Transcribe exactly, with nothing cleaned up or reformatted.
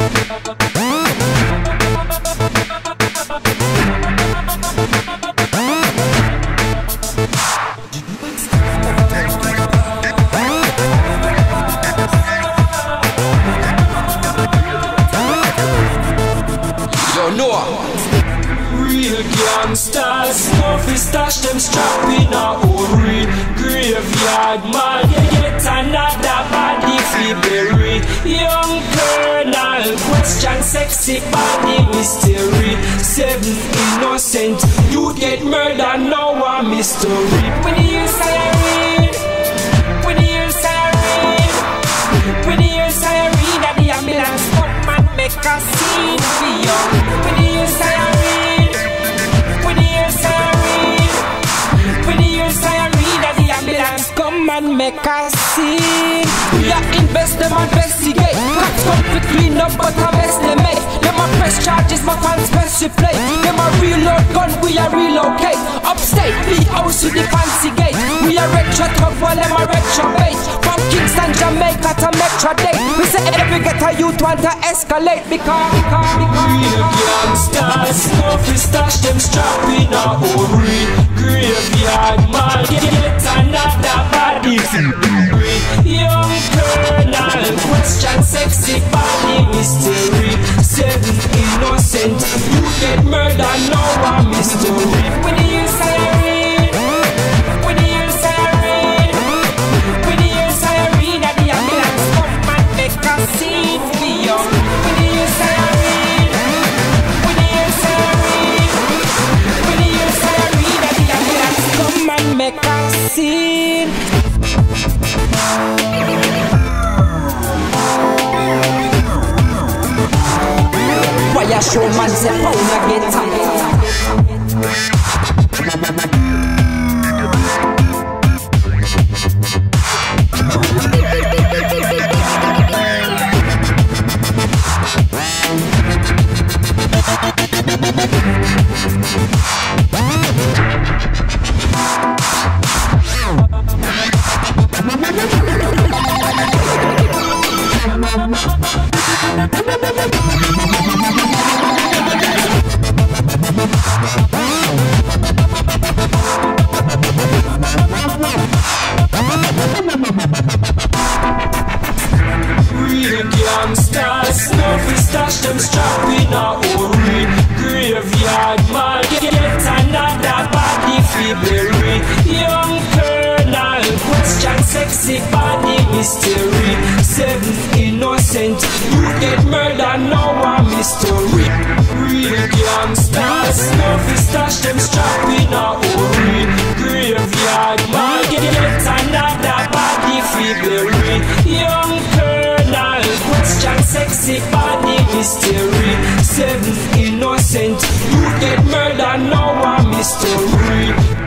Real gangsters, no fi stash them strap in a hurry. Graveyard man, get another body fi bury. Young colonel, question sexy body mystery. Seven innocent, you get murdered, now a mystery. When you hear siren, when you hear siren, when you hear siren, that the ambulance come and make a scene for you. When you hear siren, come and make a scene. We are invest them and investigate. Cops come to clean up but a mess they make. Them a press charges but fans press replay. Them a reload gun, we a relocate. Upstate, the house with the fancy gate. We a retro tough while them a retro bait. From Kingston, Jamaica to Metro Date. We say every ghetto youth want to escalate. Because, because, because real gangsters, no fi stash them strap in a hurry. Graveyard man, get another body free. Young colonel, question sexy body mystery. Seven innocent, you get murdered, now a mystery. When you hear siren, when you hear siren, when you hear siren, that the ambulance come and make a scene for you. When you hear siren, when you hear siren, when you hear siren, that the ambulance come and make a scene. Why a show man say pound a get tired? Real gangsters, no fi stash them strap in a hurry. Graveyard man, get another body fi bury. Young colonel, question sexy body mystery. Seven innocent, you get murdered, now a mystery. Real gangsters, no fi stash them strap in a hurry. Graveyard man, get another body fi bury. Young colonel, question sexy body mystery. Seven innocent, you get murdered, now a mystery.